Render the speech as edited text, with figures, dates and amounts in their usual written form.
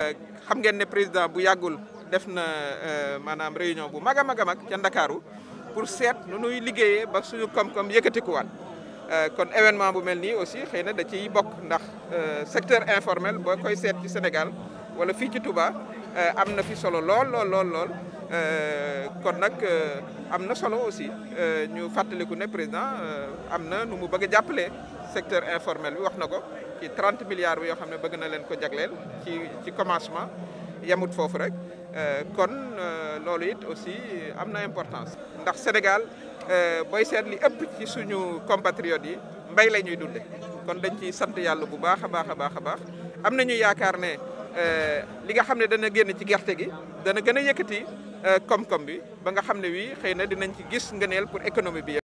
xam ngeen ne président bu yàggul def na maanaam réunion bu mag a mag ca Ndakaaru pour seet nu nuy liggéeyee ba suñu koom-koom yëkkatikuwaat kon événement bu mel nii aussi xëy na da ciy bokk ndax secteur informel boo koy seet ci Sénégal wala fii ci Touba am na fi solo lool kon nag am na solo aussi ñu fàttaliku ne président am na nu mu bëgg a jàppale secteur informel bi wax na ko ci 30 milliards bi yoo xam ne bëgg na leen ko jagleel ci commencement yemut foofu rek kon loolu it aussi am na importance ndax Sénégal booy seet li ëpp ci suñu compatriotes yi mbay la ñuy dunde kon dañ ciy sant yàlla bu baax a baax am nañu yaakaar ne li nga xam ne dana génn ci gerte gi dana gën a yëkkati koom-koom bi ba nga xam ne wi xëy na dinañ ci gis ngëneel pour économie bi